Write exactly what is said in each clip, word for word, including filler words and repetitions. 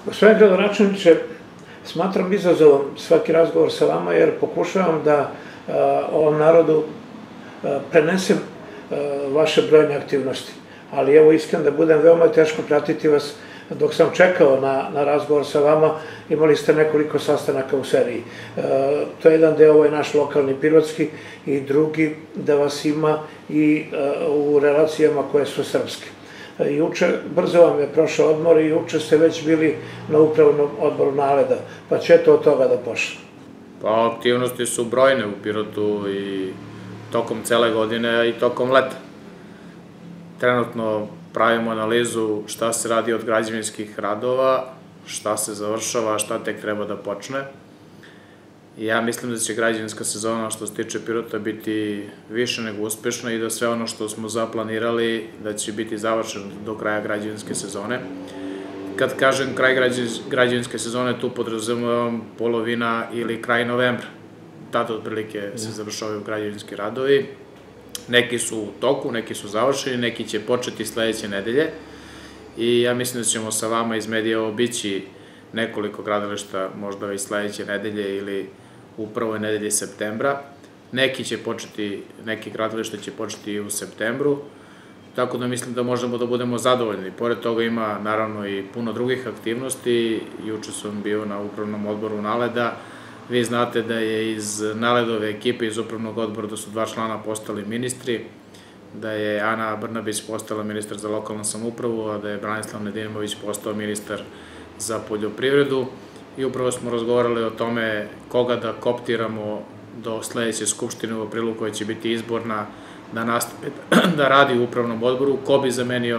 Gospodine gradonačelniče, smatram izazovom svaki razgovor sa vama jer pokušavam da ovom narodu prenesem vaše brojne aktivnosti. Ali evo iskren da budem, veoma je teško pratiti vas. Dok sam čekao na razgovor sa vama, imali ste nekoliko sastanaka u seriji. To je jedan deo, ovo je naš lokalni pirotski, i drugi da vas ima i u relacijama koje su srpske. Juče, brzo vam je prošao odmor i juče ste već bili na upravnom odboru Naleda, pa će to od toga da počne. Pa aktivnosti su brojne u Pirotu i tokom cele godine i tokom leta. Trenutno pravimo analizu šta se radi od građevinskih radova, šta se završava, šta tek treba da počne. Ja mislim da će građevinska sezona što se tiče Pirota biti više nego uspešna i da sve ono što smo zaplanirali da će biti završeno do kraja građevinske sezone. Kad kažem kraj građevinske sezone, tu podrazumevam polovina ili kraj novembra. Tada otprilike se završavaju građevinski radovi. Neki su u toku, neki su završeni, neki će početi sledeće nedelje i ja mislim da ćemo sa vama iz medija obići nekoliko gradilišta možda i sledeće nedelje ili u prvoj nedelji septembra. Neki će početi, neki gradilišta će početi i u septembru, tako da mislim da možemo da budemo zadovoljni. Pored toga ima naravno i puno drugih aktivnosti. Juče sam bio na upravnom odboru Naleda. Vi znate da je iz Naledove ekipe, iz upravnog odbora, da su dva člana postali ministri, da je Ana Brnabić postala ministar za lokalnu samoupravu, a da je Branislav Nedimović postao ministar za poljoprivredu. I upravo smo razgovarali o tome koga da koptiramo do sledeće skupštine u aprilu, koja će biti izborna, da nastavi da radi u upravnom odboru, ko bi zamenio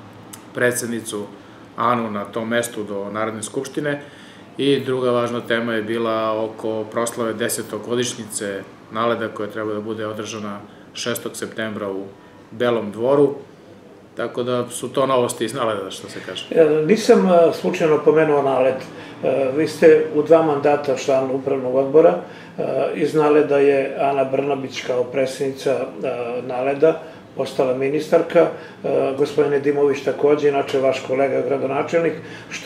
predsednicu Anu na tom mestu do Narodne skupštine. I druga važna tema je bila oko proslave desetogodišnjice Naleda, koja treba da bude održana šestog septembra u Belom dvoru. Tako da su to novosti iz Naleda, što se kaže. Nisam slučajno pomenuo Naled. Vi ste u dva mandata član upravnog odbora. Iz Naleda je Ana Brnabić kao predsjednica Naleda postala ministarka, gospodin Nedimović takođe, inače vaš kolega gradonačelnik,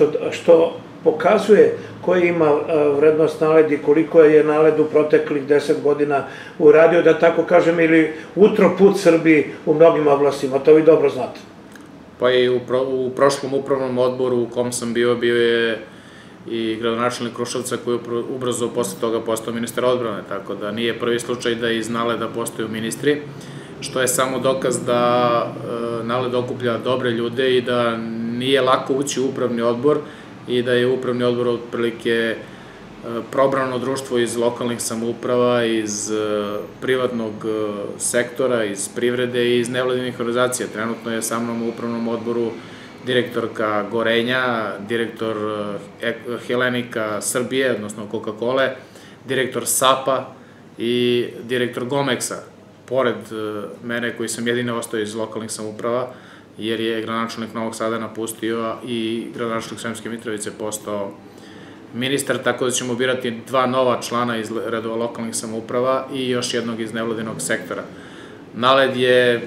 što pokazuje koji ima vrednost Naled i koliko je Naled u proteklih deset godina uradio, da tako kažem, ili utro put Srbiji u mnogim oblastima, to vi dobro znate. Pa i u prošlom upravnom odboru u kom sam bio, bio je i gradonačelnik Kruševca koji je ubrzo posle toga postao ministar odbrane, tako da nije prvi slučaj da iz Naleda postaju ministri, što je samo dokaz da Naled okuplja dobre ljude i da nije lako ući u upravni odbor i da je upravni odbor otprilike probrano društvo iz lokalnih samouprava, iz privatnog sektora, iz privrede i iz nevladinih organizacija. Trenutno je sa mnom u upravnom odboru direktorka Gorenja, direktor Helenika Srbije, odnosno Coca-Cola, direktor SAP-a i direktor Gomeksa. Pored mene, koji sam jedino ostao iz lokalnih samouprava, jer je gradonačelnik Novog Sada napustio i gradonačelnik Sremske Mitrovice postao ministar, tako da ćemo birati dva nova člana iz redova lokalnih samouprava i još jednog iz nevladinog sektora. Naled je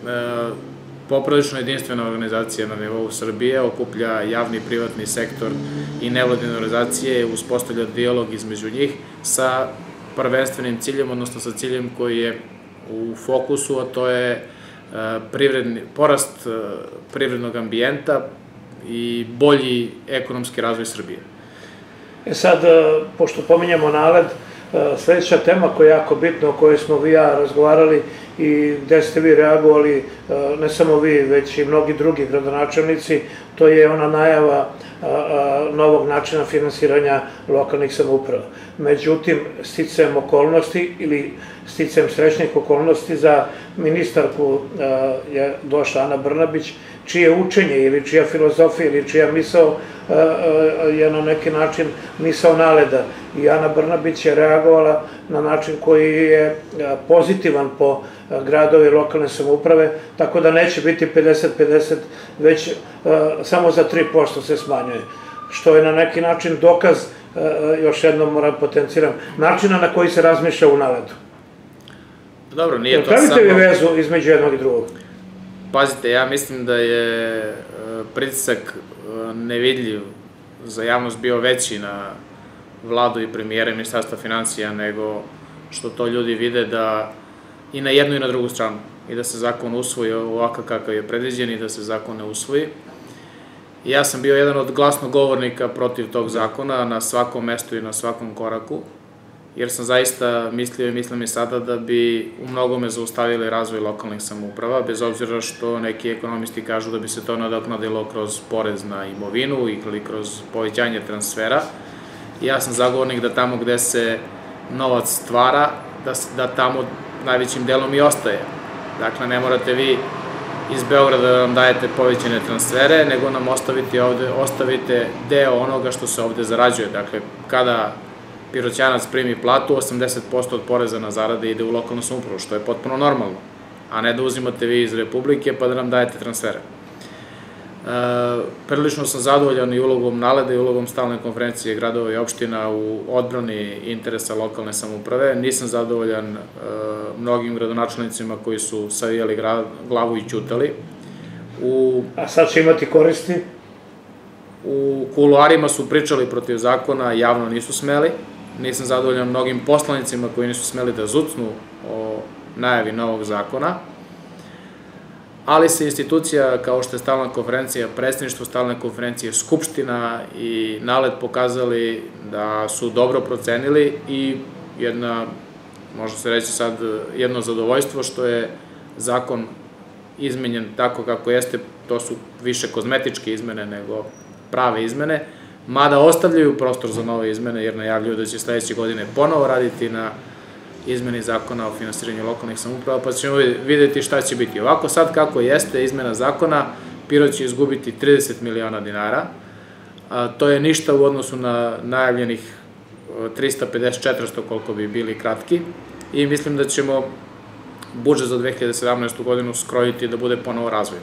poprilično jedinstvena organizacija na nivou Srbije, okuplja javni i privatni sektor i nevladine organizacije, uspostavlja dijalog između njih sa prvenstvenim ciljem, odnosno sa ciljem koji je u fokusu, a to je porast privrednog ambijenta i bolji ekonomski razvoj Srbije. E sad, pošto pominjamo Naled, sledeća tema koja je jako bitna, o kojoj smo vi i ja razgovarali i gde ste vi reagovali, ne samo vi, već i mnogi drugi gradonačelnici, to je ona najava novog načina finansiranja lokalnih samouprava. Međutim, sticajem okolnosti ili sticajem srećnih okolnosti za ministarku je došla Ana Brnabić, čije učenje ili čija filozofija ili čija misao je na neki način misao Naleda. I Ana Brnabić je reagovala na način koji je pozitivan po gradove i lokalne samouprave, tako da neće biti pedeset pedeset, već samo za tri posto se smanjuje. Što je na neki način dokaz, još jednom moram potenciram, načina na koji se razmišlja u Naledu. Dobro, nije to samo... Pravite vi vezu između jednog i drugog? Pazite, ja mislim da je pritisak nevidljiv za javnost bio veći na vladu i premijera i ministarstva financija nego što to ljudi vide da i na jednu i na drugu stranu i da se zakon usvoji ovakav kakav je predviđen i da se zakon ne usvoji. Ja sam bio jedan od glasnogovornika protiv tog zakona na svakom mestu i na svakom koraku, jer sam zaista mislio i mislim i sada da bi u mnogome zaustavili razvoj lokalnih samouprava, bez obzira što neki ekonomisti kažu da bi se to nadoknadilo kroz porez na imovinu ili kroz povećanje transfera. Ja sam zagovornik da tamo gde se novac stvara, da tamo najvećim delom i ostaje. Dakle, ne morate vi iz Beograda da nam dajete povećane transfere, nego nam ostavite deo onoga što se ovde zarađuje. Dakle, kada Piroćanac primi platu, osamdeset posto od poreza na zarade ide u lokalnu samoupravu, što je potpuno normalno, a ne da uzimate vi iz Republike pa da nam dajete transfere. Prilično sam zadovoljan i ulogom NALED-a i ulogom stalne konferencije gradova i opština u odbrani interesa lokalne samouprave. Nisam zadovoljan mnogim gradonačelnicima koji su savijali glavu i ćutali. A sad će imati koristi? U kuloarima su pričali protiv zakona, javno nisu smeli. Nisam zadovoljan mnogim poslanicima koji nisu smeli da zucnu o najavi novog zakona. Ali se institucija kao što je stalna konferencija, predsedništvo stalne konferencije, Skupština i NALED pokazali da su dobro procenili i jedna, možda se reći sad, jedno zadovoljstvo što je zakon izmenjen tako kako jeste, to su više kozmetičke izmene nego prave izmene, mada ostavljaju prostor za nove izmene jer najavljuju da će sledeće godine ponovo raditi na izmeni zakona o finansiranju lokalnih samouprava, pa ćemo videti šta će biti. Ovako sad kako jeste izmena zakona, Pirot će izgubiti trideset miliona dinara, to je ništa u odnosu na najavljenih trista pedeset do četiristo koliko bi bili kratki i mislim da ćemo budžet za dve hiljade sedamnaestu godinu skrojiti da bude ponovo razvojni.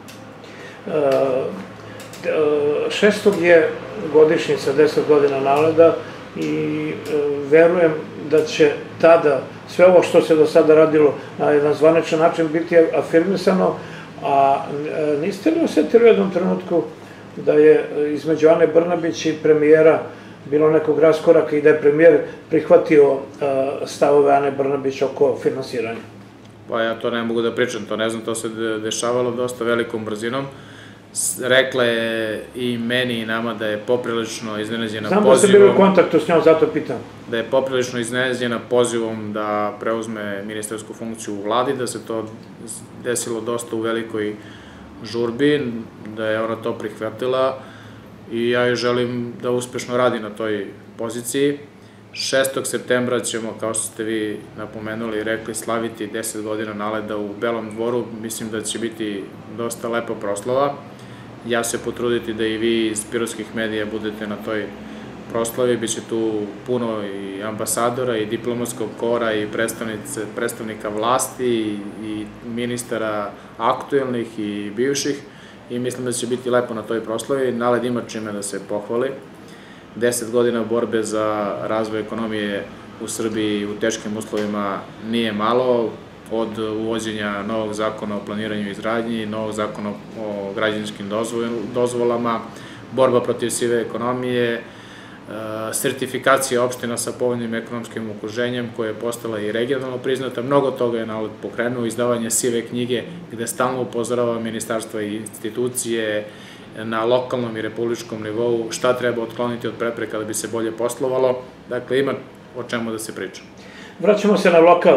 Šestog je godišnjica deset godina NALED-a i verujem da će tada sve ovo što se do sada radilo na jedan zvaničan način biti afirmisano, a niste li osetili u jednom trenutku da je između Ane Brnabić i premijera bilo nekog raskoraka i da je premijer prihvatio stavove Ane Brnabić oko finansiranja? Pa ja to ne mogu da pričam, to ne znam, to se dešavalo dosta velikom brzinom. Rekla je i meni i nama da je poprilično iznenađena pozivom... Znam da ste bili u kontaktu s njom, zato pitam. Da je poprilično iznenađena pozivom da preuzme ministarsku funkciju u vladi, da se to desilo dosta u velikoj žurbi, da je ona to prihvatila i ja joj želim da uspešno radi na toj poziciji. šestog septembra ćemo, kao što ste vi napomenuli i rekli, slaviti deset godina NALED-a u Belom Dvoru. Mislim da će biti dosta lepa proslava. Ja se potruditi da i vi iz pirotskih medija budete na toj proslavi. Biće tu puno i ambasadora i diplomatskog kora i predstavnika vlasti i ministara aktuelnih i bivših i mislim da će biti lepo na toj proslavi. NALED ima čime da se pohvali. Deset godina borbe za razvoj ekonomije u Srbiji u teškim uslovima nije malo, od uvođenja novog zakona o planiranju i izgradnji, novog zakona o građevinskim dozvolama, borba protiv sive ekonomije, sertifikacija opština sa povoljnim ekonomskim okruženjem koja je postala i regionalno priznata. Mnogo toga je NALED pokrenuo, izdavanje sive knjige gde stalno upozorava ministarstva i institucije na lokalnom i republičkom nivou šta treba otkloniti od prepreka da bi se bolje poslovalo. Dakle, ima o čemu da se priča. Vraćamo se na lokal.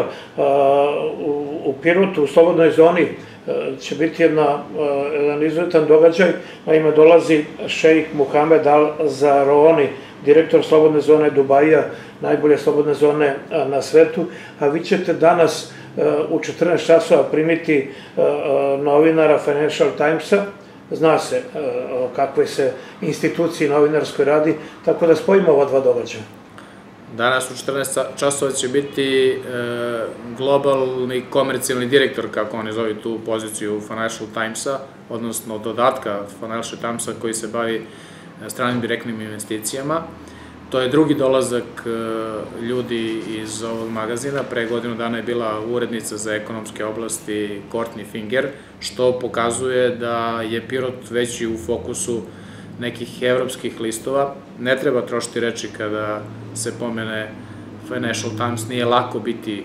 U Pirotu, u Slobodnoj zoni, će biti jedan izuzetan događaj. Naime, dolazi šejik Muhamed Al-Zaroni, direktor Slobodne zone Dubaija, najbolje slobodne zone na svetu, a vi ćete danas u četrnaest časova primiti novinara Financial Timesa. Zna se o kakvoj se instituciji novinarskoj radi, tako da spojimo ova dva događaja. Danas u četrnaest časova će biti globalni komercijalni direktor, kako oni zove tu poziciju Financial Timesa, odnosno dodatka Financial Timesa koji se bavi stranim direktnim investicijama. To je drugi dolazak ljudi iz ovog magazina. Pre godinu dana je bila urednica za ekonomske oblasti Courtney Finger, što pokazuje da je Pirot već i u fokusu nekih evropskih listova. Ne treba trošiti reči kada se pomene Financial Times, nije lako biti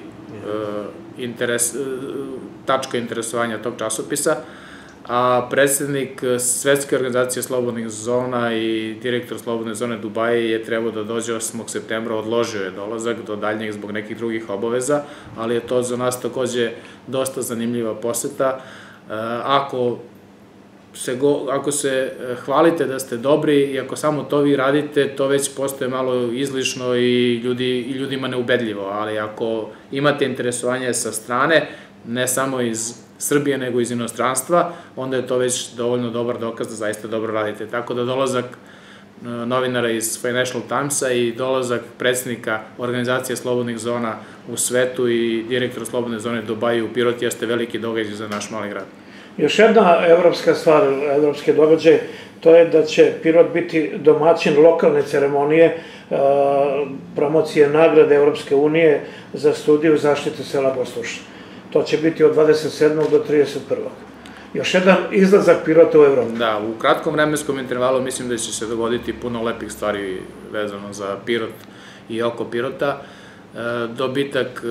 tačka interesovanja tog časopisa, a predsednik Svetske organizacije slobodnih zona i direktor slobodne zone Dubaji je trebao da dođe osmog septembra, odložio je dolazak do daljnjeg zbog nekih drugih obaveza, ali je to za nas takođe dosta zanimljiva poseta. Ako se, ako se hvalite da ste dobri i ako samo to vi radite, to već postoje malo izlišno i, ljudi, i ljudima neubedljivo, ali ako imate interesovanje sa strane, ne samo iz Srbije, nego iz inostranstva, onda je to već dovoljno dobar dokaz da zaista dobro radite. Tako da dolazak novinara iz Financial Timesa i dolazak predsednika organizacije slobodnih zona u svetu i direktora slobodne zone Dubaji u Pirot jeste veliki događaj za naš mali grad. Još jedna evropska stvar, evropske događaje, to je da će Pirot biti domaćin lokalne ceremonije promocije nagrade Evropske unije za studiju zaštite sela Gostuša. To će biti od dvadeset sedmog do trideset prvog Još jedan izlazak Pirota u Evropu. Da, u kratkom vremenskom intervalu mislim da će se dogoditi puno lepih stvari vezano za Pirot i oko Pirota. Dobitak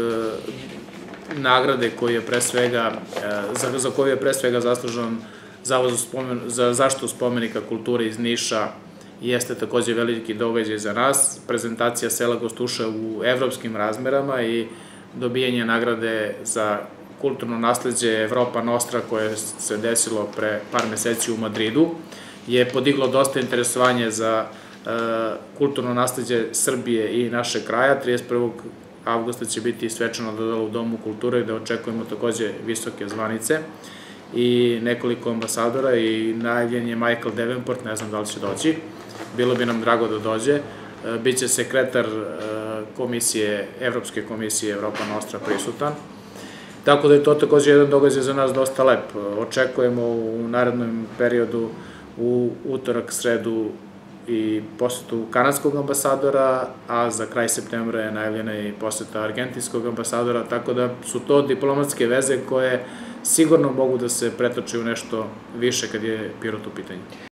nagrade koji je pre svega, za koju je pre svega zaslužan Zavod za zaštitu spomenika kulture iz Niša, jeste takođe veliki događaj za nas. Prezentacija sela Gostuša u evropskim razmerama i dobijanje nagrade za kulturno nasleđe Evropa Nostra koje se desilo pre par meseci u Madridu je podiglo dosta interesovanje za kulturno nasleđe Srbije i našeg kraja. trideset prvog avgusta će biti svečano dodala u Domu kulture gde očekujemo takođe visoke zvanice i nekoliko ambasadora i najavljen je Michael Davenport, ne znam da li će doći, bilo bi nam drago da dođe. Biće sekretar komisije, Evropske komisije Evropa Nostra prisutan. Tako da je to takođe jedan događaj za nas dosta lep. Očekujemo u narednom periodu u utorak, sredu i posetu kanadskog ambasadora, a za kraj septembra je najavljena i poseta argentinskog ambasadora, tako da su to diplomatske veze koje sigurno mogu da se pretoče u nešto više kad je Pirot u pitanju.